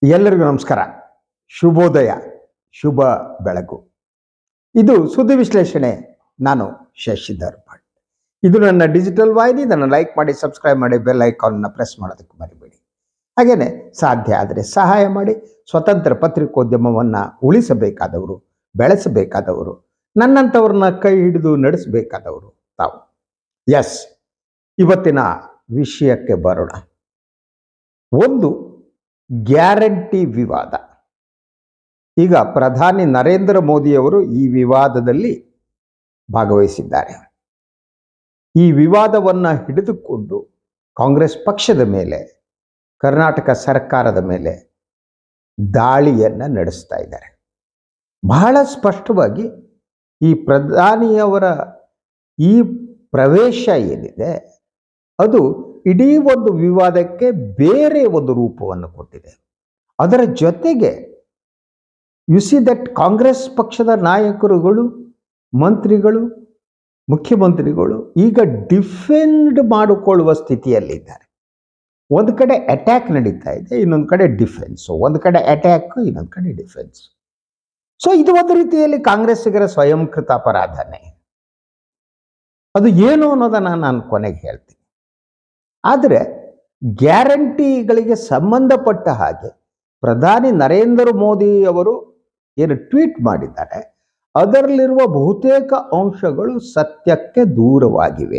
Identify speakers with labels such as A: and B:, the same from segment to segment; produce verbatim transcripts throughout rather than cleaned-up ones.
A: ಎಲ್ಲರಿಗೂ ನಮಸ್ಕಾರ, ಶುಭೋದಯ, ಶುಭ ಬೆಳಗು. ಇದು ಸುದ್ದಿ ವಿಶ್ಲೇಷಣೆ. ನಾನು ಶಶಿಧರ್ ಭಟ್. ಇದು ನನ್ನ ಡಿಜಿಟಲ್ ವಾಹಿನಿ. ಇದನ್ನು ಲೈಕ್ ಮಾಡಿ, ಸಬ್ಸ್ಕ್ರೈಬ್ ಮಾಡಿ, ಬೆಲ್ ಐಕಾನ್ನ ಪ್ರೆಸ್ ಮಾಡೋದಕ್ಕೆ ಮರಿಬೇಡಿ. ಹಾಗೆಯೇ ಸಾಧ್ಯ ಆದರೆ ಸಹಾಯ ಮಾಡಿ. ಸ್ವತಂತ್ರ ಪತ್ರಿಕೋದ್ಯಮವನ್ನು ಉಳಿಸಬೇಕಾದವರು, ಬೆಳೆಸಬೇಕಾದವರು, ನನ್ನಂಥವ್ರನ್ನ ಕೈ ಹಿಡಿದು ನಡೆಸಬೇಕಾದವರು ತಾವು. ಎಸ್, ಇವತ್ತಿನ ವಿಷಯಕ್ಕೆ ಬರೋಣ. ಒಂದು ಗ್ಯಾರಂಟಿ ವಿವಾದ. ಈಗ ಪ್ರಧಾನಿ ನರೇಂದ್ರ ಮೋದಿಯವರು ಈ ವಿವಾದದಲ್ಲಿ ಭಾಗವಹಿಸಿದ್ದಾರೆ. ಈ ವಿವಾದವನ್ನು ಹಿಡಿದುಕೊಂಡು ಕಾಂಗ್ರೆಸ್ ಪಕ್ಷದ ಮೇಲೆ, ಕರ್ನಾಟಕ ಸರ್ಕಾರದ ಮೇಲೆ ದಾಳಿಯನ್ನು ನಡೆಸ್ತಾ ಇದ್ದಾರೆ. ಬಹಳ ಸ್ಪಷ್ಟವಾಗಿ ಈ ಪ್ರಧಾನಿಯವರ ಈ ಪ್ರವೇಶ ಏನಿದೆ ಅದು ಇಡೀ ಒಂದು ವಿವಾದಕ್ಕೆ ಬೇರೆ ಒಂದು ರೂಪವನ್ನು ಕೊಟ್ಟಿದೆ. ಅದರ ಜೊತೆಗೆ ಯು ಸಿ ದಟ್ ಕಾಂಗ್ರೆಸ್ ಪಕ್ಷದ ನಾಯಕರುಗಳು, ಮಂತ್ರಿಗಳು, ಮುಖ್ಯಮಂತ್ರಿಗಳು ಈಗ ಡಿಫೆಂಡ್ ಮಾಡಿಕೊಳ್ಳುವ ಸ್ಥಿತಿಯಲ್ಲಿದ್ದಾರೆ. ಒಂದು ಕಡೆ ಅಟ್ಯಾಕ್ ನಡೀತಾ ಇದೆ, ಇನ್ನೊಂದು ಕಡೆ ಡಿಫೆನ್ಸ್. ಒಂದು ಕಡೆ ಅಟ್ಯಾಕ್, ಇನ್ನೊಂದು ಕಡೆ ಡಿಫೆನ್ಸ್. ಸೊ ಇದು ಒಂದು ರೀತಿಯಲ್ಲಿ ಕಾಂಗ್ರೆಸ್ಸಿಗರ ಸ್ವಯಂಕೃತ ಅಪರಾಧನೆ. ಅದು ಏನು ಅನ್ನೋದನ್ನು ನಾನು ಕೊನೆಗೆ ಹೇಳ್ತೀನಿ. ಆದರೆ ಗ್ಯಾರಂಟಿಗಳಿಗೆ ಸಂಬಂಧಪಟ್ಟ ಹಾಗೆ ಪ್ರಧಾನಿ ನರೇಂದ್ರ ಮೋದಿ ಅವರು ಏನು ಟ್ವೀಟ್ ಮಾಡಿದ್ದಾರೆ, ಅದರಲ್ಲಿರುವ ಬಹುತೇಕ ಅಂಶಗಳು ಸತ್ಯಕ್ಕೆ ದೂರವಾಗಿವೆ.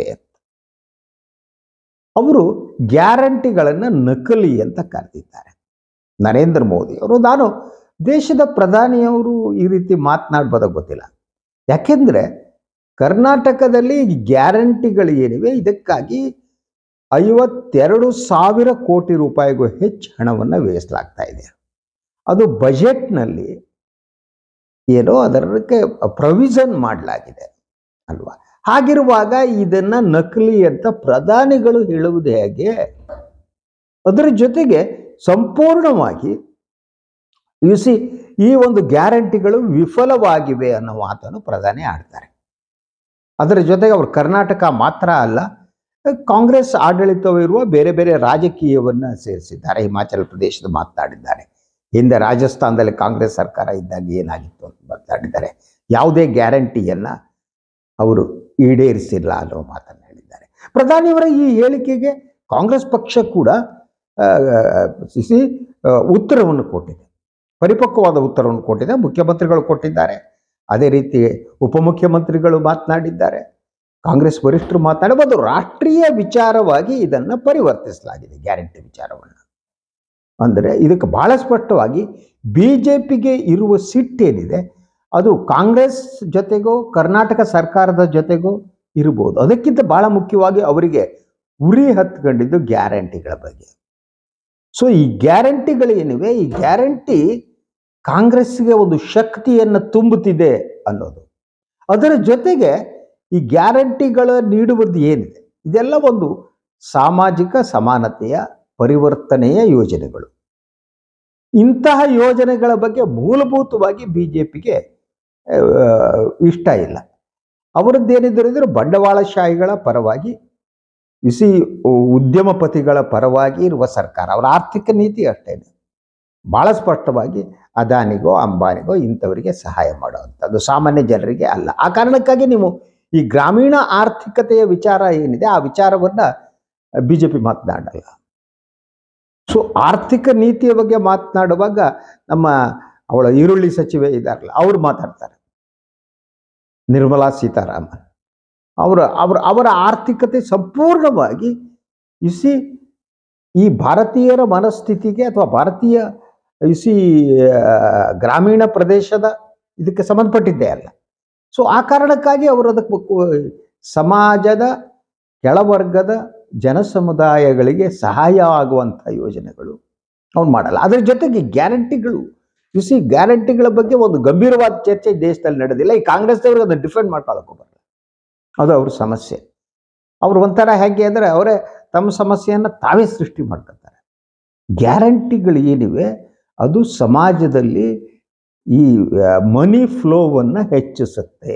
A: ಅವರು ಗ್ಯಾರಂಟಿಗಳನ್ನು ನಕಲಿ ಅಂತ ಕರೆದಿದ್ದಾರೆ. ನರೇಂದ್ರ ಮೋದಿ ಅವರು, ನಾನು ದೇಶದ ಪ್ರಧಾನಿಯವರು ಈ ರೀತಿ ಮಾತನಾಡ್ಬೋದ ಗೊತ್ತಿಲ್ಲ. ಯಾಕೆಂದರೆ ಕರ್ನಾಟಕದಲ್ಲಿ ಗ್ಯಾರಂಟಿಗಳು ಏನಿವೆ ಇದಕ್ಕಾಗಿ ಐವತ್ತೆರಡು ಸಾವಿರ ಕೋಟಿ ರೂಪಾಯಿಗೂ ಹೆಚ್ಚು ಹಣವನ್ನು ವ್ಯಯಿಸಲಾಗ್ತಾ ಇದೆ. ಅದು ಬಜೆಟ್ನಲ್ಲಿ ಏನೋ ಅದಕ್ಕೆ ಪ್ರೊವಿಷನ್ ಮಾಡಲಾಗಿದೆ ಅಲ್ವಾ. ಹಾಗಿರುವಾಗ ಇದನ್ನು ನಕಲಿ ಅಂತ ಪ್ರಧಾನಿಗಳು ಹೇಳುವುದು ಹೇಗೆ? ಅದರ ಜೊತೆಗೆ ಸಂಪೂರ್ಣವಾಗಿ ಯು ಸಿ ಈ ಒಂದು ಗ್ಯಾರಂಟಿಗಳು ವಿಫಲವಾಗಿವೆ ಅನ್ನೋ ಮಾತನ್ನು ಪ್ರಧಾನಿ ಆಡ್ತಾರೆ. ಅದರ ಜೊತೆಗೆ ಅವರು ಕರ್ನಾಟಕ ಮಾತ್ರ ಅಲ್ಲ, ಕಾಂಗ್ರೆಸ್ ಆಡಳಿತವಿರುವ ಬೇರೆ ಬೇರೆ ರಾಜಕೀಯವನ್ನು ಸೇರಿಸಿದ್ದಾರೆ. ಹಿಮಾಚಲ ಪ್ರದೇಶದ ಮಾತನಾಡಿದ್ದಾರೆ, ಹಿಂದೆ ರಾಜಸ್ಥಾನದಲ್ಲಿ ಕಾಂಗ್ರೆಸ್ ಸರ್ಕಾರ ಇದ್ದಾಗ ಏನಾಗಿತ್ತು ಅಂತ ಮಾತನಾಡಿದ್ದಾರೆ. ಯಾವುದೇ ಗ್ಯಾರಂಟಿಯನ್ನು ಅವರು ಈಡೇರಿಸಿಲ್ಲ ಅನ್ನೋ ಮಾತನ್ನು ಹೇಳಿದ್ದಾರೆ. ಪ್ರಧಾನಿಯವರ ಈ ಹೇಳಿಕೆಗೆ ಕಾಂಗ್ರೆಸ್ ಪಕ್ಷ ಕೂಡ ಉತ್ತರವನ್ನು ಕೊಟ್ಟಿದೆ, ಪರಿಪಕ್ವವಾದ ಉತ್ತರವನ್ನು ಕೊಟ್ಟಿದೆ. ಮುಖ್ಯಮಂತ್ರಿಗಳು ಕೊಟ್ಟಿದ್ದಾರೆ, ಅದೇ ರೀತಿ ಉಪಮುಖ್ಯಮಂತ್ರಿಗಳು ಮಾತನಾಡಿದ್ದಾರೆ, ಕಾಂಗ್ರೆಸ್ ವರಿಷ್ಠರು ಮಾತನಾಡಬಹುದು. ರಾಷ್ಟ್ರೀಯ ವಿಚಾರವಾಗಿ ಇದನ್ನು ಪರಿವರ್ತಿಸಲಾಗಿದೆ ಗ್ಯಾರಂಟಿ ವಿಚಾರವನ್ನು. ಅಂದರೆ ಇದಕ್ಕೆ ಬಹಳ ಸ್ಪಷ್ಟವಾಗಿ ಬಿ ಜೆ ಪಿಗೆ ಇರುವ ಸಿಟ್ಟೇನಿದೆ ಅದು ಕಾಂಗ್ರೆಸ್ ಜೊತೆಗೋ ಕರ್ನಾಟಕ ಸರ್ಕಾರದ ಜೊತೆಗೋ ಇರ್ಬೋದು. ಅದಕ್ಕಿಂತ ಬಹಳ ಮುಖ್ಯವಾಗಿ ಅವರಿಗೆ ಉರಿ ಹತ್ಕೊಂಡಿದ್ದು ಗ್ಯಾರಂಟಿಗಳ ಬಗ್ಗೆ. ಸೊ ಈ ಗ್ಯಾರಂಟಿಗಳೇನಿವೆ, ಈ ಗ್ಯಾರಂಟಿ ಕಾಂಗ್ರೆಸ್ಗೆ ಒಂದು ಶಕ್ತಿಯನ್ನು ತುಂಬುತ್ತಿದೆ ಅನ್ನೋದು. ಅದರ ಜೊತೆಗೆ ಈ ಗ್ಯಾರಂಟಿಗಳ ನೀಡುವುದು ಏನಿದೆ ಇದೆಲ್ಲ ಒಂದು ಸಾಮಾಜಿಕ ಸಮಾನತೆಯ ಪರಿವರ್ತನೆಯ ಯೋಜನೆಗಳು. ಇಂತಹ ಯೋಜನೆಗಳ ಬಗ್ಗೆ ಮೂಲಭೂತವಾಗಿ ಬಿ ಜೆ ಪಿಗೆ ಇಷ್ಟ ಇಲ್ಲ. ಅವರದ್ದೇನಿದ್ದರೆ ಬಂಡವಾಳಶಾಹಿಗಳ ಪರವಾಗಿ, ಇಸಿ ಉದ್ಯಮಪತಿಗಳ ಪರವಾಗಿ ಇರುವ ಸರ್ಕಾರ. ಅವರ ಆರ್ಥಿಕ ನೀತಿ ಅಷ್ಟೇ, ಭಾಳ ಸ್ಪಷ್ಟವಾಗಿ ಅದಾನಿಗೋ ಅಂಬಾನಿಗೋ ಇಂಥವರಿಗೆ ಸಹಾಯ ಮಾಡುವಂಥದ್ದು, ಸಾಮಾನ್ಯ ಜನರಿಗೆ ಅಲ್ಲ. ಆ ಕಾರಣಕ್ಕಾಗಿ ನೀವು ಈ ಗ್ರಾಮೀಣ ಆರ್ಥಿಕತೆಯ ವಿಚಾರ ಏನಿದೆ ಆ ವಿಚಾರವನ್ನು ಬಿ ಜೆ ಪಿ ಮಾತನಾಡಲ್ಲ. ಸೊ ಆರ್ಥಿಕ ನೀತಿಯ ಬಗ್ಗೆ ಮಾತನಾಡುವಾಗ ನಮ್ಮ ಅವಳ ಈರುಳ್ಳಿ ಸಚಿವೆ ಇದ್ದಾರಲ್ಲ ಅವರು ಮಾತಾಡ್ತಾರೆ, ನಿರ್ಮಲಾ ಸೀತಾರಾಮನ್ ಅವರು ಅವರ ಅವರ ಆರ್ಥಿಕತೆ ಸಂಪೂರ್ಣವಾಗಿ ಇಸಿ ಈ ಭಾರತೀಯರ ಮನಸ್ಥಿತಿಗೆ ಅಥವಾ ಭಾರತೀಯ ಇಸಿ ಗ್ರಾಮೀಣ ಪ್ರದೇಶದ ಇದಕ್ಕೆ ಸಂಬಂಧಪಟ್ಟಿದ್ದೇ ಅಲ್ಲ. ಸೊ ಆ ಕಾರಣಕ್ಕಾಗಿ ಅವರು ಅದಕ್ಕೆ ಸಮಾಜದ ಕೆಳವರ್ಗದ ಜನಸಮುದಾಯಗಳಿಗೆ ಸಹಾಯ ಆಗುವಂಥ ಯೋಜನೆಗಳು ಅವ್ರು ಮಾಡಲ್ಲ. ಅದರ ಜೊತೆಗೆ ಗ್ಯಾರಂಟಿಗಳು, ಯು ಸಿ ಗ್ಯಾರಂಟಿಗಳ ಬಗ್ಗೆ ಒಂದು ಗಂಭೀರವಾದ ಚರ್ಚೆ ದೇಶದಲ್ಲಿ ನಡೆದಿಲ್ಲ. ಈ ಕಾಂಗ್ರೆಸ್ದವ್ರಿಗೆ ಅದನ್ನು ಡಿಫೆಂಡ್ ಮಾಡ್ಕೊಳ್ಳೋಕೆ ಬರಲ್ಲ, ಅದು ಅವ್ರ ಸಮಸ್ಯೆ. ಅವರು ಒಂಥರ ಹೇಗೆ ಅಂದರೆ ಅವರೇ ತಮ್ಮ ಸಮಸ್ಯೆಯನ್ನು ತಾವೇ ಸೃಷ್ಟಿ ಮಾಡ್ಕೊತಾರೆ. ಗ್ಯಾರಂಟಿಗಳು ಏನಿವೆ ಅದು ಸಮಾಜದಲ್ಲಿ ಈ ಮನಿ ಫ್ಲೋವನ್ನು ಹೆಚ್ಚಿಸುತ್ತೆ.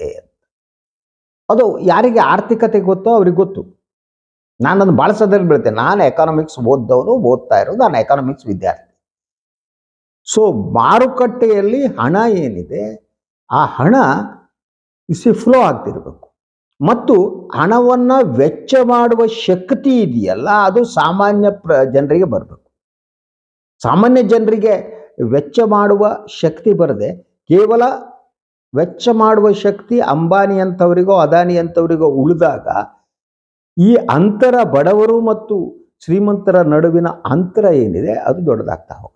A: ಅದು ಯಾರಿಗೆ ಆರ್ಥಿಕತೆ ಗೊತ್ತೋ ಅವ್ರಿಗೆ ಗೊತ್ತು. ನಾನು ಅದನ್ನು ಭಾಳ ಸಂದರ್ಭ ಬೀಳ್ತೇನೆ. ನಾನು ಎಕಾನಮಿಕ್ಸ್ ಓದ್ದವನು, ಓದ್ತಾ ಇರೋದು, ನಾನು ಎಕಾನಮಿಕ್ಸ್ ವಿದ್ಯಾರ್ಥಿ. ಸೊ ಮಾರುಕಟ್ಟೆಯಲ್ಲಿ ಹಣ ಏನಿದೆ ಆ ಹಣ ಇಸಿ ಫ್ಲೋ ಆಗ್ತಿರ್ಬೇಕು ಮತ್ತು ಹಣವನ್ನು ವೆಚ್ಚ ಮಾಡುವ ಶಕ್ತಿ ಇದೆಯಲ್ಲ ಅದು ಸಾಮಾನ್ಯ ಪ್ರ ಜನರಿಗೆ ಬರಬೇಕು. ಸಾಮಾನ್ಯ ಜನರಿಗೆ ವೆಚ್ಚ ಮಾಡುವ ಶಕ್ತಿ ಬರದೆ ಕೇವಲ ವೆಚ್ಚ ಮಾಡುವ ಶಕ್ತಿ ಅಂಬಾನಿ ಅಂತವರಿಗೋ ಅದಾನಿ ಅಂತವರಿಗೋ ಉಳಿದಾಗ ಈ ಅಂತರ ಬಡವರು ಮತ್ತು ಶ್ರೀಮಂತರ ನಡುವಿನ ಅಂತರ ಏನಿದೆ ಅದು ದೊಡ್ಡದಾಗ್ತಾ ಹೋಗುತ್ತೆ.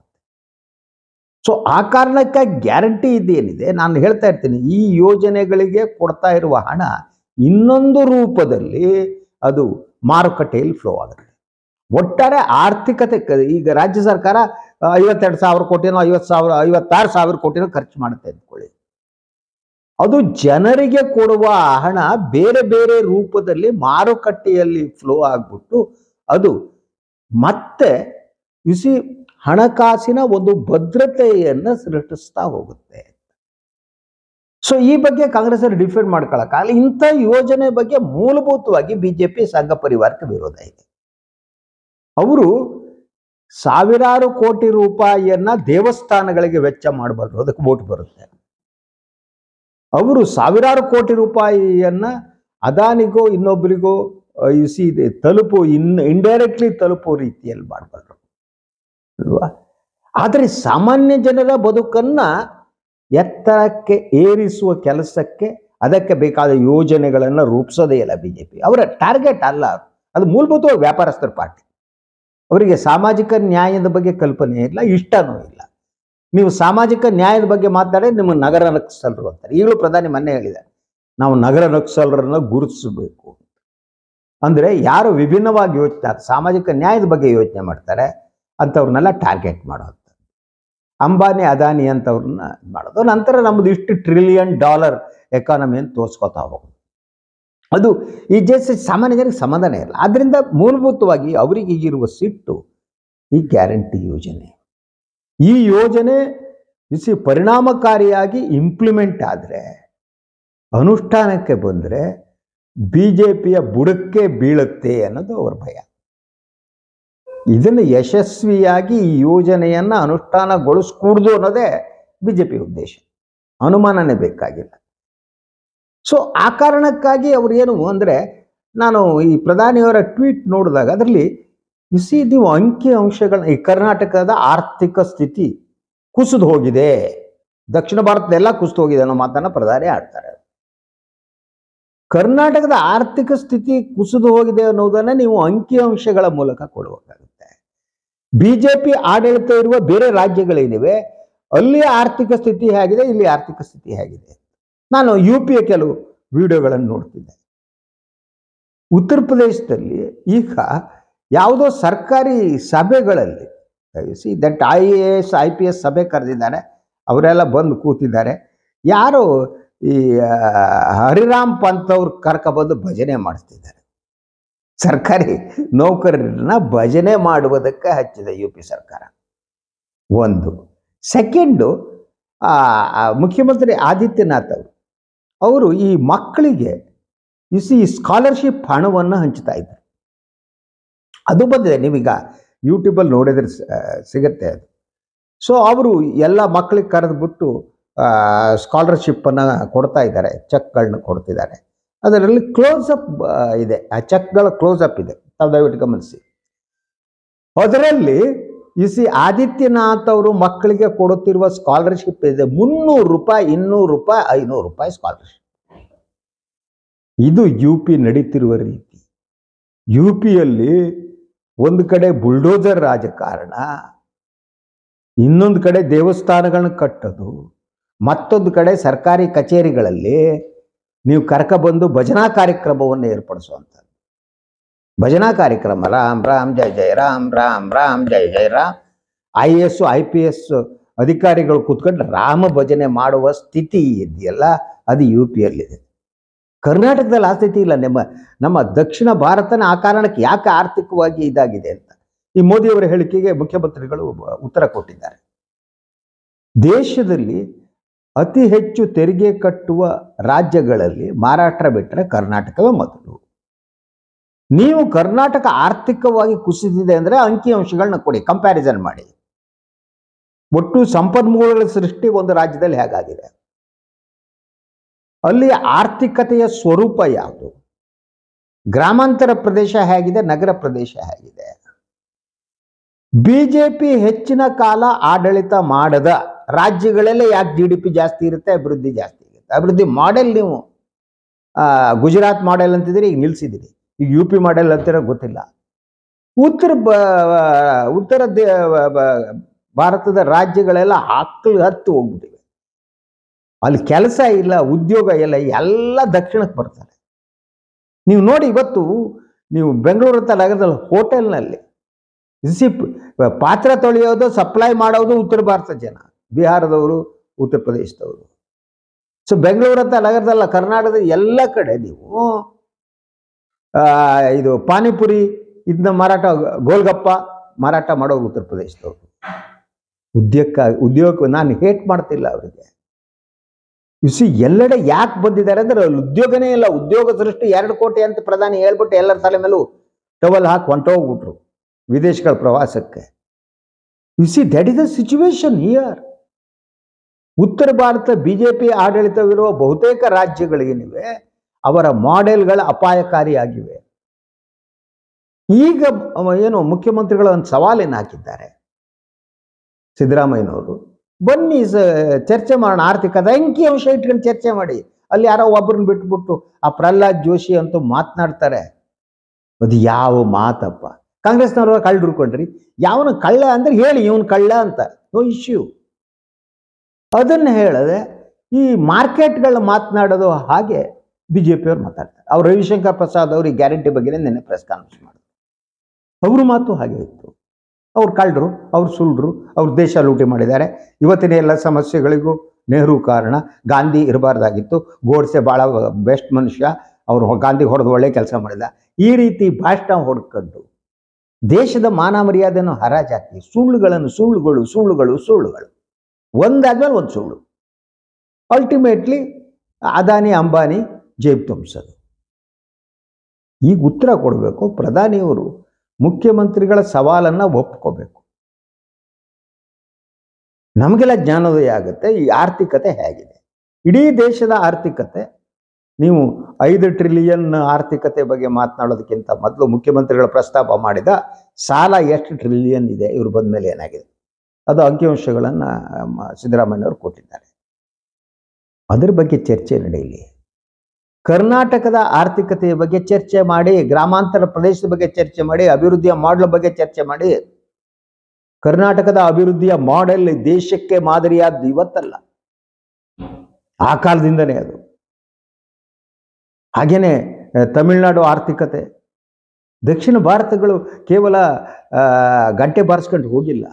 A: ಸೊ ಆ ಕಾರಣಕ್ಕೆ ಗ್ಯಾರಂಟಿ ಇದೇನಿದೆ ನಾನು ಹೇಳ್ತಾ ಇರ್ತೀನಿ, ಈ ಯೋಜನೆಗಳಿಗೆ ಕೊಡ್ತಾ ಇರುವ ಹಣ ಇನ್ನೊಂದು ರೂಪದಲ್ಲಿ ಅದು ಮಾರುಕಟ್ಟೆಯಲ್ಲಿ ಫ್ಲೋ ಆಗುತ್ತೆ. ಒಟ್ಟಾರೆ ಆರ್ಥಿಕತೆ ಈಗ ರಾಜ್ಯ ಸರ್ಕಾರ ಐವತ್ತೆರಡು ಸಾವಿರ ಕೋಟಿನೋ ಐವತ್ತು ಸಾವಿರ ಐವತ್ತಾರು ಸಾವಿರ ಕೋಟಿನೋ ಖರ್ಚು ಮಾಡುತ್ತೆ ಅಂದ್ಕೊಳ್ಳಿ. ಅದು ಜನರಿಗೆ ಕೊಡುವ ಹಣ ಬೇರೆ ಬೇರೆ ರೂಪದಲ್ಲಿ ಮಾರುಕಟ್ಟೆಯಲ್ಲಿ ಫ್ಲೋ ಆಗ್ಬಿಟ್ಟು ಅದು ಮತ್ತೆ ಇಸಿ ಹಣಕಾಸಿನ ಒಂದು ಭದ್ರತೆಯನ್ನು ಸೃಷ್ಟಿಸ್ತಾ ಹೋಗುತ್ತೆ. ಸೊ ಈ ಬಗ್ಗೆ ಕಾಂಗ್ರೆಸ್ ಅವರು ಡಿಫೆಂಡ್ ಮಾಡ್ಕೊಳ್ಳೋಕ್ಕಾಗಲ್ಲ. ಇಂಥ ಯೋಜನೆ ಬಗ್ಗೆ ಮೂಲಭೂತವಾಗಿ ಬಿಜೆಪಿ ಸಂಘ ಪರಿವಾರಕ್ಕೆ ವಿರೋಧ ಇದೆ. ಅವರು ಸಾವಿರಾರು ಕೋಟಿ ರೂಪಾಯಿಯನ್ನ ದೇವಸ್ಥಾನಗಳಿಗೆ ವೆಚ್ಚ ಮಾಡಬಾರ್ದು, ಅದಕ್ಕೆ ವೋಟ್ ಬರುತ್ತೆ. ಅವರು ಸಾವಿರಾರು ಕೋಟಿ ರೂಪಾಯಿಯನ್ನ ಅದಾನಿಗೋ ಇನ್ನೊಬ್ಬರಿಗೋ ಇಸಿ ತಲುಪು ಇನ್ ಇಂಡೈರೆಕ್ಟ್ಲಿ ತಲುಪೋ ರೀತಿಯಲ್ಲಿ ಮಾಡಬಾರ್ದು ಅಲ್ವಾ. ಆದರೆ ಸಾಮಾನ್ಯ ಜನರ ಬದುಕನ್ನ ಎತ್ತರಕ್ಕೆ ಏರಿಸುವ ಕೆಲಸಕ್ಕೆ ಅದಕ್ಕೆ ಬೇಕಾದ ಯೋಜನೆಗಳನ್ನು ರೂಪಿಸೋದೇ ಇಲ್ಲ ಬಿಜೆಪಿ. ಅವರ ಟಾರ್ಗೆಟ್ ಅಲ್ಲ, ಅದು ಮೂಲಭೂತವಾಗಿ ವ್ಯಾಪಾರಸ್ಥರ ಪಾರ್ಟಿ. ಅವರಿಗೆ ಸಾಮಾಜಿಕ ನ್ಯಾಯದ ಬಗ್ಗೆ ಕಲ್ಪನೆ ಇಲ್ಲ, ಇಷ್ಟನೂ ಇಲ್ಲ. ನೀವು ಸಾಮಾಜಿಕ ನ್ಯಾಯದ ಬಗ್ಗೆ ಮಾತಾಡಿ ನಿಮ್ಮ ನಗರ ನಕ್ಸಲರು ಅಂತಾರೆ. ಈಗಲೂ ಪ್ರಧಾನಿ ಮೊನ್ನೆ ಹೇಳಿದ್ದಾರೆ, ನಾವು ನಗರ ನಕ್ಸಲರನ್ನು ಗುರುತಿಸಬೇಕು ಅಂದರೆ ಯಾರು ವಿಭಿನ್ನವಾಗಿ ಯೋಚನೆ ಸಾಮಾಜಿಕ ನ್ಯಾಯದ ಬಗ್ಗೆ ಯೋಚನೆ ಮಾಡ್ತಾರೆ ಅಂಥವ್ರನ್ನೆಲ್ಲ ಟಾರ್ಗೆಟ್ ಮಾಡೋದು. ಅಂಬಾನಿ ಅದಾನಿ ಅಂತವ್ರನ್ನ ಮಾಡೋದು. ನಂತರ ನಮ್ಮದು ಇಷ್ಟು ಟ್ರಿಲಿಯನ್ ಡಾಲರ್ ಎಕಾನಮಿ ಅಂತ ತೋರಿಸ್ಕೊತಾ ಹೋಗೋದು. ಅದು ಈ ದೇಶ ಸಾಮಾನ್ಯ ಜನರಿಗೆ ಸಮಾಧಾನ ಇಲ್ಲ. ಆದ್ದರಿಂದ ಮೂಲಭೂತವಾಗಿ ಅವರಿಗೆ ಈಗಿರುವ ಸಿಟ್ಟು ಈ ಗ್ಯಾರಂಟಿ ಯೋಜನೆ. ಈ ಯೋಜನೆ ಇಸಿ ಪರಿಣಾಮಕಾರಿಯಾಗಿ ಇಂಪ್ಲಿಮೆಂಟ್ ಆದರೆ, ಅನುಷ್ಠಾನಕ್ಕೆ ಬಂದರೆ ಬಿ ಜೆ ಪಿಯ ಬುಡಕ್ಕೆ ಬೀಳುತ್ತೆ ಅನ್ನೋದು ಅವರ ಭಯ. ಇದನ್ನು ಯಶಸ್ವಿಯಾಗಿ ಈ ಯೋಜನೆಯನ್ನು ಅನುಷ್ಠಾನಗೊಳಿಸ್ಕೂಡ್ದು ಅನ್ನೋದೇ ಬಿ ಜೆ ಪಿ ಉದ್ದೇಶ, ಅನುಮಾನನೇ ಬೇಕಾಗಿಲ್ಲ. ಸೊ ಆ ಕಾರಣಕ್ಕಾಗಿ ಅವ್ರು ಏನು ಅಂದರೆ, ನಾನು ಈ ಪ್ರಧಾನಿಯವರ ಟ್ವೀಟ್ ನೋಡಿದಾಗ ಅದರಲ್ಲಿ ಇಸಿ ನೀವು ಅಂಕಿ ಅಂಶಗಳನ್ನ ಈ ಕರ್ನಾಟಕದ ಆರ್ಥಿಕ ಸ್ಥಿತಿ ಕುಸಿದು ಹೋಗಿದೆ, ದಕ್ಷಿಣ ಭಾರತದೆಲ್ಲ ಕುಸಿದು ಹೋಗಿದೆ ಅನ್ನೋ ಮಾತನ್ನು ಪ್ರಧಾನಿ ಆಡ್ತಾರೆ. ಕರ್ನಾಟಕದ ಆರ್ಥಿಕ ಸ್ಥಿತಿ ಕುಸಿದು ಹೋಗಿದೆ ಅನ್ನೋದನ್ನ ನೀವು ಅಂಕಿ ಅಂಶಗಳ ಮೂಲಕ ಕೊಡಬೇಕಾಗುತ್ತೆ. ಬಿಜೆಪಿ ಆಡಳಿತ ಇರುವ ಬೇರೆ ರಾಜ್ಯಗಳೇನಿವೆ ಅಲ್ಲಿ ಆರ್ಥಿಕ ಸ್ಥಿತಿ ಹೇಗಿದೆ, ಇಲ್ಲಿ ಆರ್ಥಿಕ ಸ್ಥಿತಿ ಹೇಗಿದೆ. ನಾನು ಯು ಪಿಯ ಕೆಲವು ವಿಡಿಯೋಗಳನ್ನು ನೋಡ್ತಿದ್ದೆ. ಉತ್ತರ ಪ್ರದೇಶದಲ್ಲಿ ಈಗ ಯಾವುದೋ ಸರ್ಕಾರಿ ಸಭೆಗಳಲ್ಲಿ see that I A S I P S ಸಭೆ ಕರೆದಿದ್ದಾರೆ, ಅವರೆಲ್ಲ ಬಂದು ಕೂತಿದ್ದಾರೆ. ಯಾರೋ ಈ ಹರಿರಾಮ್ ಪಂತ್ ಅವ್ರು ಕರ್ಕೊಬಂದು ಭಜನೆ ಮಾಡಿಸ್ತಿದ್ದಾರೆ. ಸರ್ಕಾರಿ ನೌಕರರನ್ನ ಭಜನೆ ಮಾಡುವುದಕ್ಕೆ ಹಚ್ಚಿದೆ ಯು ಪಿ ಸರ್ಕಾರ. ಒಂದು ಸೆಕೆಂಡು, ಮುಖ್ಯಮಂತ್ರಿ ಆದಿತ್ಯನಾಥ್ ಅವರು ಅವರು ಈ ಮಕ್ಕಳಿಗೆ ಇಸಿ ಸ್ಕಾಲರ್ಶಿಪ್ ಹಣವನ್ನು ಹಂಚ್ತಾ ಇದ್ದಾರೆ. ಅದು ಬಂದಿದೆ, ನೀವೀಗ ಯೂಟ್ಯೂಬಲ್ಲಿ ನೋಡಿದ್ರೆ ಸಿಗುತ್ತೆ ಅದು. ಸೊ ಅವರು ಎಲ್ಲ ಮಕ್ಕಳಿಗೆ ಕರೆದುಬಿಟ್ಟು ಸ್ಕಾಲರ್ಶಿಪ್ಪನ್ನು ಕೊಡ್ತಾ ಇದ್ದಾರೆ, ಚೆಕ್ಗಳನ್ನ ಕೊಡ್ತಿದ್ದಾರೆ. ಅದರಲ್ಲಿ ಕ್ಲೋಸಪ್ ಇದೆ, ಆ ಚೆಕ್ಗಳ ಕ್ಲೋಸಪ್ ಇದೆ, ತಾವು ದಯವಿಟ್ಟು ಗಮನಿಸಿ. ಅದರಲ್ಲಿ ಇಸಿ ಆದಿತ್ಯನಾಥ್ ಅವರು ಮಕ್ಕಳಿಗೆ ಕೊಡುತ್ತಿರುವ ಸ್ಕಾಲರ್ಶಿಪ್ ಇದೆ ಮುನ್ನೂರು ರೂಪಾಯಿ, ಇನ್ನೂರು ರೂಪಾಯಿ, ಐನೂರು ರೂಪಾಯಿ ಸ್ಕಾಲರ್ಶಿಪ್. ಇದು ಯು ಪಿ ನಡೀತಿರುವ ರೀತಿ. ಯು ಪಿಯಲ್ಲಿ ಒಂದು ಕಡೆ ಬುಲ್ಡೋಜರ್ ರಾಜಕಾರಣ, ಇನ್ನೊಂದು ಕಡೆ ದೇವಸ್ಥಾನಗಳನ್ನ ಕಟ್ಟೋದು, ಮತ್ತೊಂದು ಕಡೆ ಸರ್ಕಾರಿ ಕಚೇರಿಗಳಲ್ಲಿ ನೀವು ಕರ್ಕೊಬಂದು ಭಜನಾ ಕಾರ್ಯಕ್ರಮವನ್ನು ಏರ್ಪಡಿಸುವಂಥದ್ದು. ಭಜನಾ ಕಾರ್ಯಕ್ರಮ ರಾಮ್ ರಾಮ್ ಜೈ ಜೈ ರಾಮ್ ರಾಮ್ ರಾಮ್ ಜೈ ಜೈ Ram. I A S I P S ಅಧಿಕಾರಿಗಳು ಕೂತ್ಕೊಂಡು ರಾಮ ಭಜನೆ ಮಾಡುವ ಸ್ಥಿತಿ ಇದೆಯಲ್ಲ, ಅದು ಯು ಪಿಯಲ್ಲಿದೆ. ಕರ್ನಾಟಕದಲ್ಲಿ ಆ ಸ್ಥಿತಿ ಇಲ್ಲ. ನಮ್ಮ ನಮ್ಮ ದಕ್ಷಿಣ ಭಾರತನ ಆ ಕಾರಣಕ್ಕೆ ಯಾಕೆ ಆರ್ಥಿಕವಾಗಿ ಇದಾಗಿದೆ ಅಂತ ಈ ಮೋದಿಯವರ ಹೇಳಿಕೆಗೆ ಮುಖ್ಯಮಂತ್ರಿಗಳು ಉತ್ತರ ಕೊಟ್ಟಿದ್ದಾರೆ. ದೇಶದಲ್ಲಿ ಅತಿ ಹೆಚ್ಚು ತೆರಿಗೆ ಕಟ್ಟುವ ರಾಜ್ಯಗಳಲ್ಲಿ ಮಹಾರಾಷ್ಟ್ರ ಬಿಟ್ಟರೆ ಕರ್ನಾಟಕವೇ ಮೊದಲು. ನೀವು ಕರ್ನಾಟಕ ಆರ್ಥಿಕವಾಗಿ ಕುಸಿದಿದೆ ಅಂದರೆ ಅಂಕಿಅಂಶಗಳನ್ನ ಕೊಡಿ, ಕಂಪ್ಯಾರಿಸನ್ ಮಾಡಿ. ಒಟ್ಟು ಸಂಪನ್ಮೂಲಗಳ ಸೃಷ್ಟಿ ಒಂದು ರಾಜ್ಯದಲ್ಲಿ ಹೇಗಾಗಿದೆ, ಅಲ್ಲಿ ಆರ್ಥಿಕತೆಯ ಸ್ವರೂಪ ಯಾವುದು, ಗ್ರಾಮಾಂತರ ಪ್ರದೇಶ ಹೇಗಿದೆ, ನಗರ ಪ್ರದೇಶ ಹೇಗಿದೆ. ಬಿಜೆಪಿ ಹೆಚ್ಚಿನ ಕಾಲ ಆಡಳಿತ ಮಾಡದ ರಾಜ್ಯಗಳಲ್ಲೇ ಯಾಕೆ ಜಿ ಡಿ ಪಿ ಜಾಸ್ತಿ ಇರುತ್ತೆ, ಅಭಿವೃದ್ಧಿ ಜಾಸ್ತಿ ಇರುತ್ತೆ. ಅಭಿವೃದ್ಧಿ ಮಾಡೆಲ್ ನೀವು ಗುಜರಾತ್ ಮಾಡೆಲ್ ಅಂತಿದ್ದೀರಿ, ಈಗ ನಿಲ್ಸಿದ್ದೀರಿ. ಈಗ ಯು ಪಿ ಮಾಡೆಲ್ ಅಂತಿರೋ ಗೊತ್ತಿಲ್ಲ. ಉತ್ತರ ಉತ್ತರ ಭಾರತದ ರಾಜ್ಯಗಳೆಲ್ಲ ಹಕ್ಕಲು ಹತ್ತು ಹೋಗ್ಬಿಟ್ಟಿವೆ. ಅಲ್ಲಿ ಕೆಲಸ ಇಲ್ಲ, ಉದ್ಯೋಗ ಇಲ್ಲ, ಎಲ್ಲ ದಕ್ಷಿಣಕ್ಕೆ ಬರ್ತಾರೆ. ನೀವು ನೋಡಿ, ಇವತ್ತು ನೀವು ಬೆಂಗಳೂರು ಅಂತ ನಗರದಲ್ಲಿ ಹೋಟೆಲ್ನಲ್ಲಿ ರಿಸಿಪ್ ಪಾತ್ರ ತೊಳೆಯೋದು, ಸಪ್ಲೈ ಮಾಡೋದು ಉತ್ತರ ಭಾರತ ಜನ, ಬಿಹಾರದವರು, ಉತ್ತರ ಪ್ರದೇಶದವರು. ಸೊ ಬೆಂಗಳೂರು ಅಂತ ನಗರದಲ್ಲ, ಕರ್ನಾಟಕದ ಎಲ್ಲ ಕಡೆ ನೀವು ಇದು ಪಾನಿಪುರಿ ಇದನ್ನ ಮಾರಾಟ, ಗೋಲ್ಗಪ್ಪ ಮಾರಾಟ ಮಾಡೋರು ಉತ್ತರ ಪ್ರದೇಶದವರು. ಉದ್ಯೋಗ ಉದ್ಯೋಗ ನಾನು ಹೇಟ್ ಮಾಡ್ತಿಲ್ಲ ಅವರಿಗೆ. ಇಸಿ ಎಲ್ಲೆಡೆ ಯಾಕೆ ಬಂದಿದ್ದಾರೆ ಅಂದ್ರೆ ಅಲ್ಲಿ ಉದ್ಯೋಗನೇ ಇಲ್ಲ. ಉದ್ಯೋಗ ಸೃಷ್ಟಿ ಎರಡು ಕೋಟಿ ಅಂತ ಪ್ರಧಾನಿ ಹೇಳ್ಬಿಟ್ಟು ಎಲ್ಲರ ತಲೆ ಮೇಲೂ ಟವಲ್ ಹಾಕಿ ಹೊಂಟೋಗ್ಬಿಟ್ರು ವಿದೇಶಗಳ ಪ್ರವಾಸಕ್ಕೆ. You see that is the situation here. ಉತ್ತರ ಭಾರತ ಬಿಜೆಪಿ ಆಡಳಿತವಿರುವ ಬಹುತೇಕ ರಾಜ್ಯಗಳೇನಿವೆ ಅವರ ಮಾಡೆಲ್ಗಳ ಅಪಾಯಕಾರಿಯಾಗಿವೆ. ಈಗ ಏನು ಮುಖ್ಯಮಂತ್ರಿಗಳು ಒಂದು ಸವಾಲೇನು ಹಾಕಿದ್ದಾರೆ ಸಿದ್ದರಾಮಯ್ಯನವರು, ಬನ್ನಿ ಚರ್ಚೆ ಮಾಡೋಣ, ಆರ್ಥಿಕತೆ ಅಂಕಿ ಅಂಶ ಇಟ್ಕೊಂಡು ಚರ್ಚೆ ಮಾಡಿ. ಅಲ್ಲಿ ಯಾರೋ ಒಬ್ಬರನ್ನ ಬಿಟ್ಬಿಟ್ಟು ಆ ಪ್ರಹ್ಲಾದ್ ಜೋಶಿ ಅಂತೂ ಮಾತನಾಡ್ತಾರೆ. ಅದು ಯಾವ ಮಾತಪ್ಪ. ಕಾಂಗ್ರೆಸ್ನವ್ರ ಕಳ್ಳು ಹುಡ್ಕೊಂಡ್ರಿ, ಯಾವನ ಕಳ್ಳ ಅಂದ್ರೆ ಹೇಳಿ ಇವನು ಕಳ್ಳ ಅಂತ, ನೋ ಇಶ್ಯೂ. ಅದನ್ನು ಹೇಳದೆ ಈ ಮಾರ್ಕೆಟ್ಗಳ ಮಾತನಾಡೋದು ಹಾಗೆ ಬಿ ಜೆ ಪಿಯವ್ರು ಮಾತಾಡ್ತಾರೆ. ಅವ್ರು ರವಿಶಂಕರ್ ಪ್ರಸಾದ್ ಅವರು ಈ ಗ್ಯಾರಂಟಿ ಬಗ್ಗೆನೇ ನಿನ್ನೆ ಪ್ರೆಸ್ ಕಾನ್ಫರೆನ್ಸ್ ಮಾಡಿದ್ರು. ಅವ್ರ ಮಾತು ಹಾಗೆ ಇತ್ತು. ಅವ್ರು ಕಳ್ಳರು, ಅವ್ರು ಸುಳ್ಳರು, ಅವ್ರು ದೇಶ ಲೂಟಿ ಮಾಡಿದ್ದಾರೆ. ಇವತ್ತಿನ ಎಲ್ಲ ಸಮಸ್ಯೆಗಳಿಗೂ ನೆಹರು ಕಾರಣ, ಗಾಂಧಿ ಇರಬಾರ್ದಾಗಿತ್ತು, ಗೋಡ್ಸೆ ಭಾಳ ಬೆಸ್ಟ್ ಮನುಷ್ಯ, ಅವರು ಗಾಂಧಿ ಹೊಡೆದು ಒಳ್ಳೆ ಕೆಲಸ ಮಾಡಿದ. ಈ ರೀತಿ ಭಾಷಣ ಹೊಡ್ಕೊಂಡು ದೇಶದ ಮಾನ ಮರ್ಯಾದೆಯನ್ನು ಹರಾಜಾಕಿ ಸುಳ್ಳುಗಳನ್ನು ಸುಳ್ಳುಗಳು ಸುಳ್ಳುಗಳು ಸುಳ್ಳುಗಳು ಒಂದಾದ್ಮೇಲೆ ಒಂದು ಸುಳ್ಳು, ಅಲ್ಟಿಮೇಟ್ಲಿ ಅದಾನಿ ಅಂಬಾನಿ ಜೇಬ್ ತುಂಬಿಸೋದು. ಈಗ ಉತ್ತರ ಕೊಡಬೇಕು ಪ್ರಧಾನಿಯವರು. ಮುಖ್ಯಮಂತ್ರಿಗಳ ಸವಾಲನ್ನು ಒಪ್ಕೋಬೇಕು. ನಮಗೆಲ್ಲ ಜ್ಞಾನೋದಯ ಆಗುತ್ತೆ ಈ ಆರ್ಥಿಕತೆ ಹೇಗಿದೆ. ಇಡೀ ದೇಶದ ಆರ್ಥಿಕತೆ, ನೀವು ಐದು ಟ್ರಿಲಿಯನ್ ಆರ್ಥಿಕತೆ ಬಗ್ಗೆ ಮಾತನಾಡೋದಕ್ಕಿಂತ ಮೊದಲು ಮುಖ್ಯಮಂತ್ರಿಗಳ ಪ್ರಸ್ತಾಪ ಮಾಡಿದ ಸಾಲ ಎಷ್ಟು ಟ್ರಿಲಿಯನ್ ಇದೆ, ಇವರು ಬಂದ ಮೇಲೆ ಏನಾಗಿದೆ, ಅದು ಅಂಕಿಅಂಶಗಳನ್ನು ಸಿದ್ದರಾಮಯ್ಯನವರು ಕೊಟ್ಟಿದ್ದಾರೆ. ಅದರ ಬಗ್ಗೆ ಚರ್ಚೆ ನಡೆಯಲಿ. ಕರ್ನಾಟಕದ ಆರ್ಥಿಕತೆಯ ಬಗ್ಗೆ ಚರ್ಚೆ ಮಾಡಿ, ಗ್ರಾಮಾಂತರ ಪ್ರದೇಶದ ಬಗ್ಗೆ ಚರ್ಚೆ ಮಾಡಿ, ಅಭಿವೃದ್ಧಿಯ ಮಾಡೆಲ್ ಬಗ್ಗೆ ಚರ್ಚೆ ಮಾಡಿ. ಕರ್ನಾಟಕದ ಅಭಿವೃದ್ಧಿಯ ಮಾಡೆಲ್ ದೇಶಕ್ಕೆ ಮಾದರಿಯಾದ್ದು ಇವತ್ತಲ್ಲ, ಆ ಕಾಲದಿಂದನೇ ಅದು. ಹಾಗೇನೆ ತಮಿಳುನಾಡು ಆರ್ಥಿಕತೆ, ದಕ್ಷಿಣ ಭಾರತಗಳು ಕೇವಲ ಗಂಟೆ ಬಾರಿಸ್ಕೊಂಡು ಹೋಗಿಲ್ಲ,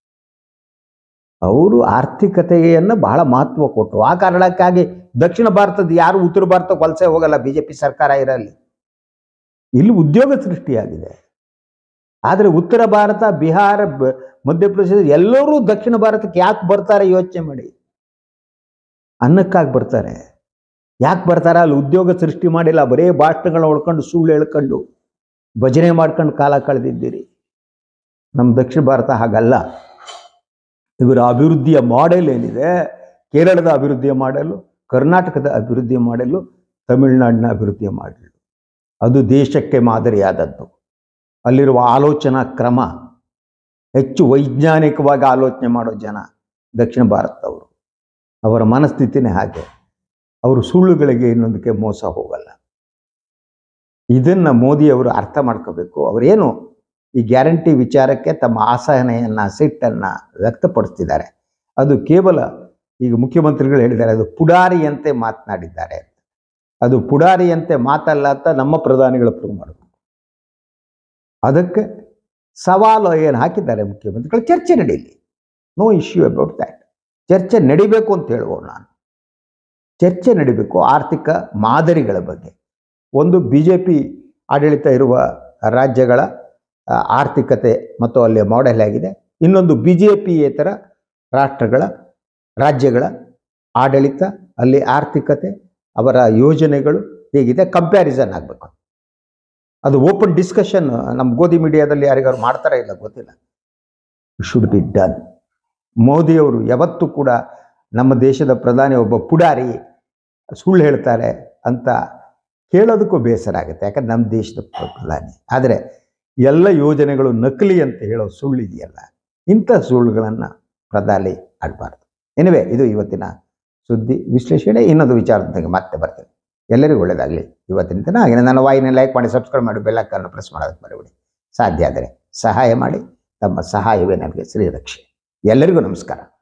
A: ಅವರು ಆರ್ಥಿಕತೆಯನ್ನು ಬಹಳ ಮಹತ್ವ ಕೊಟ್ಟರು. ಆ ಕಾರಣಕ್ಕಾಗಿ ದಕ್ಷಿಣ ಭಾರತದ ಯಾರು ಉತ್ತರ ಭಾರತಕ್ಕೆ ವಲಸೆ ಹೋಗಲ್ಲ, ಬಿ ಜೆ ಪಿ ಸರ್ಕಾರ ಇರಲಿ. ಇಲ್ಲಿ ಉದ್ಯೋಗ ಸೃಷ್ಟಿಯಾಗಿದೆ. ಆದರೆ ಉತ್ತರ ಭಾರತ, ಬಿಹಾರ, ಮಧ್ಯಪ್ರದೇಶ ಎಲ್ಲರೂ ದಕ್ಷಿಣ ಭಾರತಕ್ಕೆ ಯಾಕೆ ಬರ್ತಾರೆ ಯೋಚನೆ ಮಾಡಿ. ಅನ್ನಕ್ಕಾಗಿ ಬರ್ತಾರೆ. ಯಾಕೆ ಬರ್ತಾರೆ? ಅಲ್ಲಿ ಉದ್ಯೋಗ ಸೃಷ್ಟಿ ಮಾಡಿಲ್ಲ, ಬರೇ ಭಾಷಣಗಳನ್ನ ಹೊಡ್ಕೊಂಡು ಸುಳ್ಳು ಹೇಳ್ಕೊಂಡು ಭಜನೆ ಮಾಡ್ಕೊಂಡು ಕಾಲ ಕಳೆದಿದ್ದೀರಿ. ನಮ್ಮ ದಕ್ಷಿಣ ಭಾರತ ಹಾಗಲ್ಲ. ಇವರ ಅಭಿವೃದ್ಧಿಯ ಮಾಡೆಲ್ ಏನಿದೆ, ಕೇರಳದ ಅಭಿವೃದ್ಧಿಯ ಮಾಡೆಲು, ಕರ್ನಾಟಕದ ಅಭಿವೃದ್ಧಿಯ ಮಾಡೆಲು, ತಮಿಳುನಾಡಿನ ಅಭಿವೃದ್ಧಿಯ ಮಾಡೆಲು, ಅದು ದೇಶಕ್ಕೆ ಮಾದರಿಯಾದದ್ದು. ಅಲ್ಲಿರುವ ಆಲೋಚನಾ ಕ್ರಮ, ಹೆಚ್ಚು ವೈಜ್ಞಾನಿಕವಾಗಿ ಆಲೋಚನೆ ಮಾಡೋ ಜನ ದಕ್ಷಿಣ ಭಾರತದವರು. ಅವರ ಮನಸ್ಥಿತಿನೇ ಹಾಗೆ. ಅವರು ಸುಳ್ಳುಗಳಿಗೆ ಇನ್ನೊಂದಕ್ಕೆ ಮೋಸ ಹೋಗಲ್ಲ. ಇದನ್ನು ಮೋದಿಯವರು ಅರ್ಥ ಮಾಡ್ಕೋಬೇಕು. ಅವರೇನು ಈ ಗ್ಯಾರಂಟಿ ವಿಚಾರಕ್ಕೆ ತಮ್ಮ ಆಸಹನೆಯನ್ನು, ಸಿಟ್ಟನ್ನು ವ್ಯಕ್ತಪಡಿಸ್ತಿದ್ದಾರೆ. ಅದು ಕೇವಲ ಈಗ ಮುಖ್ಯಮಂತ್ರಿಗಳು ಹೇಳಿದ್ದಾರೆ, ಅದು ಪುಡಾರಿಯಂತೆ ಮಾತನಾಡಿದ್ದಾರೆ. ಅದು ಪುಡಾರಿಯಂತೆ ಮಾತಲ್ಲ ಅಂತ ನಮ್ಮ ಪ್ರಧಾನಿಗಳು ಪ್ರೂವ್ ಮಾಡಬೇಕು. ಅದಕ್ಕೆ ಸವಾಲು ಏನು ಹಾಕಿದ್ದಾರೆ ಮುಖ್ಯಮಂತ್ರಿಗಳು, ಚರ್ಚೆ ನಡೀಲಿ. No issue about that. ಚರ್ಚೆ ನಡಿಬೇಕು ಅಂತ ಹೇಳುವ ನಾನು. ಚರ್ಚೆ ನಡಿಬೇಕು ಆರ್ಥಿಕ ಮಾದರಿಗಳ ಬಗ್ಗೆ. ಒಂದು ಬಿ ಜೆ ಪಿ ಆಡಳಿತ ಇರುವ ರಾಜ್ಯಗಳ ಆರ್ಥಿಕತೆ ಮತ್ತು ಅಲ್ಲಿ ಮಾಡೆಲ್ ಆಗಿದೆ. ಇನ್ನೊಂದು ಬಿ ಜೆ ಪಿಯೇತರ ರಾಷ್ಟ್ರಗಳ ರಾಜ್ಯಗಳ ಆಡಳಿತ, ಅಲ್ಲಿ ಆರ್ಥಿಕತೆ, ಅವರ ಯೋಜನೆಗಳು ಹೇಗಿದೆ, ಕಂಪ್ಯಾರಿಸನ್ ಆಗಬೇಕು. ಅದು ಓಪನ್ ಡಿಸ್ಕಷನ್ ನಮ್ಮ ಗೋಧಿ ಮೀಡಿಯಾದಲ್ಲಿ ಯಾರಿಗಾರು ಮಾಡ್ತಾರ ಇಲ್ಲ ಗೊತ್ತಿಲ್ಲ. It should be done. ಮೋದಿಯವರು ಯಾವತ್ತೂ ಕೂಡ ನಮ್ಮ ದೇಶದ ಪ್ರಧಾನಿ ಒಬ್ಬ ಪುಡಾರಿ ಸುಳ್ಳು ಹೇಳ್ತಾರೆ ಅಂತ ಕೇಳೋದಕ್ಕೂ ಬೇಸರ ಆಗುತ್ತೆ, ಯಾಕಂದ್ರೆ ನಮ್ಮ ದೇಶದ ಪ್ರಧಾನಿ. ಆದರೆ ಎಲ್ಲ ಯೋಜನೆಗಳು ನಕಲಿ ಅಂತ ಹೇಳೋ ಸುಳ್ಳು ಇದೆಯಲ್ಲ, ಇಂಥ ಸುಳ್ಳುಗಳನ್ನು ಪ್ರಧಾನಿ ಆಡಬಾರ್ದು. ಎನಿವೆ, ಇದು ಇವತ್ತಿನ ಸುದ್ದಿ ವಿಶ್ಲೇಷಣೆ. ಇನ್ನೊಂದು ವಿಚಾರದೊಂದಿಗೆ ಮತ್ತೆ ಬರ್ತೇನೆ. ಎಲ್ಲರಿಗೂ ಒಳ್ಳೆಯದಾಗಲಿ ಇವತ್ತಿನ ದಿನ. ಹಾಗೆ ನನ್ನ ವಾಹಿನಿ ಲೈಕ್ ಮಾಡಿ, ಸಬ್ಸ್ಕ್ರೈಬ್ ಮಾಡಿ, ಬೆಲ್ ಐಕಾನ್ ಪ್ರೆಸ್ ಮಾಡೋದಕ್ಕೆ ಮರಿಬೇಡಿ. ಸಾಧ್ಯ ಆದರೆ ಸಹಾಯ ಮಾಡಿ. ತಮ್ಮ ಸಹಾಯವೇ ನನಗೆ ಶ್ರೀರಕ್ಷೆ. ಎಲ್ಲರಿಗೂ ನಮಸ್ಕಾರ.